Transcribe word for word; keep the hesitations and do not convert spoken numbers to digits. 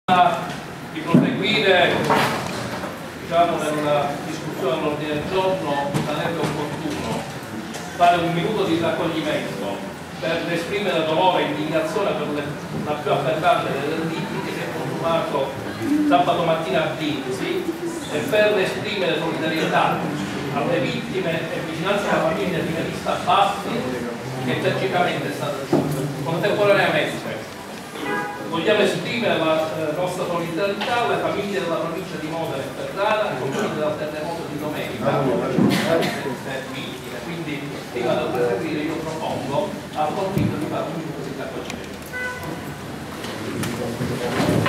Di proseguire diciamo, nella discussione dell'ordine del giorno, ritenendo opportuno fare un minuto di raccoglimento per esprimere dolore e indignazione per le, la più aberrante delle litiche che si è consumato sabato mattina a Vinci e per esprimere solidarietà alle vittime e vicinanza alla famiglia di Melissa Bassi che tragicamente è stata uccisa. Contemporaneamente vogliamo esprimere la eh, nostra solidarietà alle famiglie della provincia di Modena e Ferrara, colpite dal terremoto di domenica, vittime. Quindi, prima di proseguire, io propongo al consiglio di fare un minuto di raccoglimento.